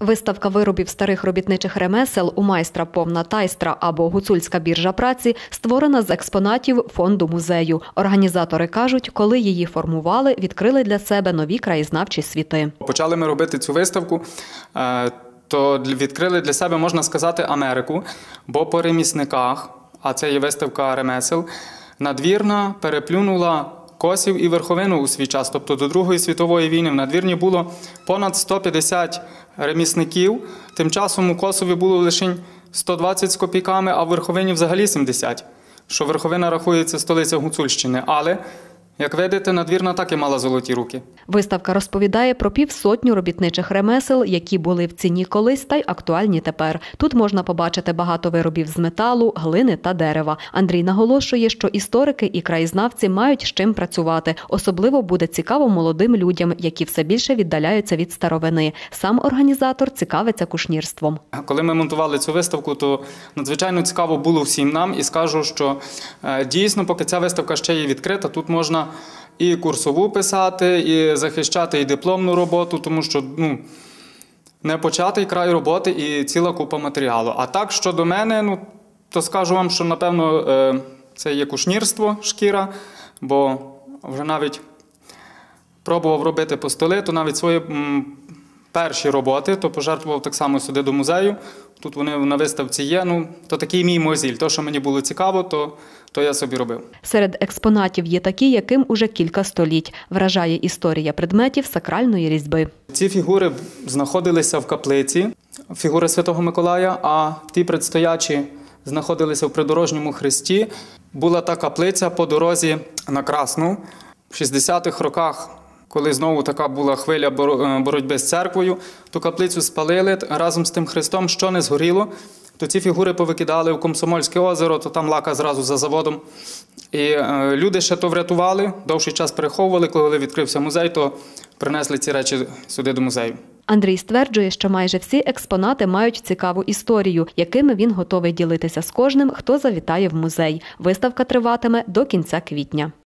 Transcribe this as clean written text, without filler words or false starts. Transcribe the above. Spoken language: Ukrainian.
Виставка виробів старих робітничих ремесел у майстра Повна Тайстра або Гуцульська біржа праці створена з експонатів фонду музею. Організатори кажуть, коли її формували, відкрили для себе нові краєзнавчі світи. Почали ми робити цю виставку, то відкрили для себе, можна сказати, Америку, бо по ремісниках, а це є виставка ремесел, надвірна переплюнула Косів і Верховину у свій час, тобто до Другої світової війни. В надвірні було понад 150 ремісників, тим часом у Косові було лише 120 з копійками, а в Верховині взагалі 70, що Верховина рахується столиця Гуцульщини, але як видите, надвірна так і мала золоті руки. Виставка розповідає про 50 робітничих ремесел, які були в ціні колись та й актуальні тепер. Тут можна побачити багато виробів з металу, глини та дерева. Андрій наголошує, що історики і краєзнавці мають з чим працювати. Особливо буде цікаво молодим людям, які все більше віддаляються від старовини. Сам організатор цікавиться кушнірством. Коли ми монтували цю виставку, то надзвичайно цікаво було всім нам. І скажу, що дійсно, поки ця виставка ще є відкрита, тут можна і курсову писати, і захищати і дипломну роботу, тому що не початий край роботи і ціла купа матеріалу. А так, щодо мене, то скажу вам, що, напевно, це є кушнірство, шкіра, бо вже навіть пробував робити по столи, то навіть свої перші роботи, то пожертвував так само сюди до музею. Тут вони на виставці є, то такий мій мозіль. То, що мені було цікаво, то я собі робив. Серед експонатів є такі, яким уже кілька століть. Вражає історія предметів сакральної різьби. Ці фігури знаходилися в каплиці, фігури Святого Миколая, а ті предстоячі знаходилися в придорожньому хресті. Була та каплиця по дорозі на Красну. В 60-х роках, коли знову така була хвиля боротьби з церквою, ту каплицю спалили разом з тим хрестом, що не згоріло, то ці фігури повикидали в Комсомольське озеро, то там лака зразу за заводом. І люди ще то врятували, довший час переховували, коли відкрився музей, то принесли ці речі сюди до музею. Андрій стверджує, що майже всі експонати мають цікаву історію, якими він готовий ділитися з кожним, хто завітає в музей. Виставка триватиме до кінця квітня.